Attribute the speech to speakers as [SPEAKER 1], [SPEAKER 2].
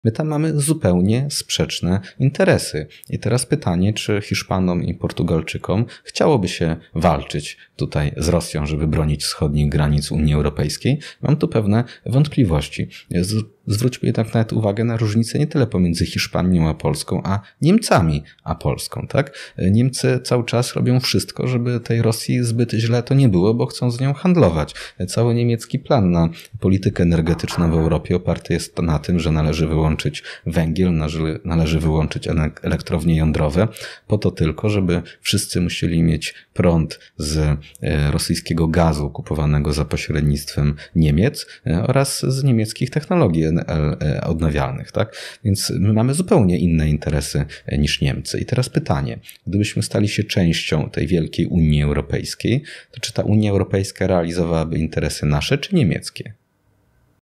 [SPEAKER 1] My tam mamy zupełnie sprzeczne interesy. I teraz pytanie, czy Hiszpanom i Portugalczykom chciałoby się walczyć tutaj z Rosją, żeby bronić wschodnich granic Unii Europejskiej? Mam tu pewne wątpliwości. Zwróćmy jednak nawet uwagę na różnicę nie tyle pomiędzy Hiszpanią a Polską, a Niemcami a Polską, tak? Niemcy cały czas robią wszystko, żeby tej Rosji zbyt źle to nie było, bo chcą z nią handlować. Cały niemiecki plan na politykę energetyczną w Europie oparty jest na tym, że należy wyłączyć węgiel, należy wyłączyć elektrownie jądrowe, po to tylko, żeby wszyscy musieli mieć prąd z rosyjskiego gazu kupowanego za pośrednictwem Niemiec oraz z niemieckich technologii odnawialnych, tak? Więc my mamy zupełnie inne interesy niż Niemcy. I teraz pytanie, gdybyśmy stali się częścią tej wielkiej Unii Europejskiej, to czy ta Unia Europejska realizowałaby interesy nasze czy niemieckie?